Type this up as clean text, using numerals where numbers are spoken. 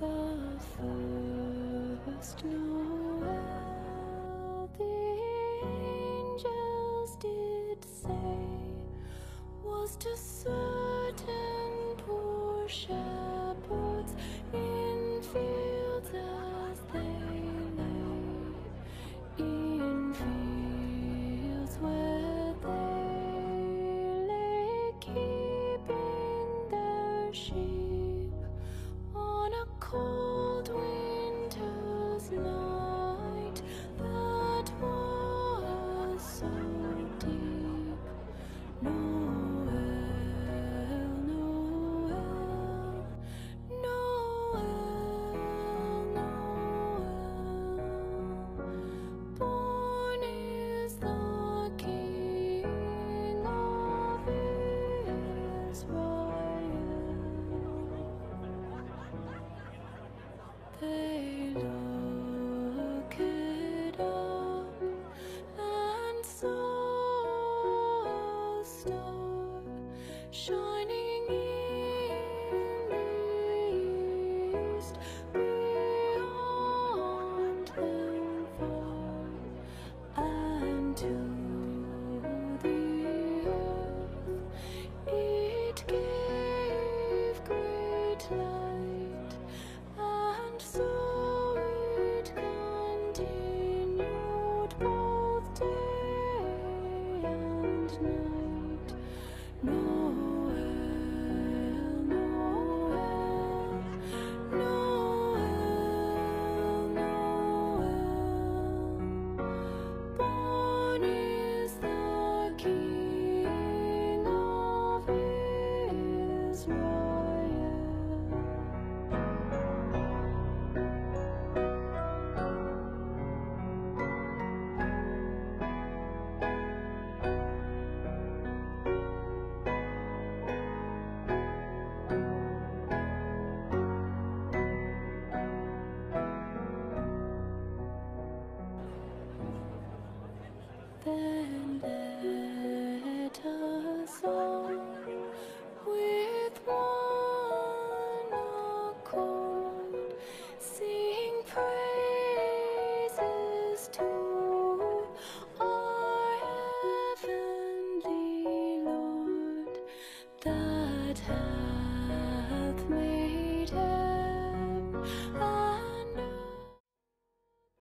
The first Noel, the angels did say, was to certain poor shepherds in fields as they lay, in fields where they lay keeping their sheep on a cold winter's night that was so deep. Noel, Noel, Noel, Noel. Born is the King of Israel. They looked up and saw a star shining in the east, beyond them far, and to the earth it gave great light. And so it continued both day and night. Noel, Noel, Noel, Noel. Born is the King of Israel.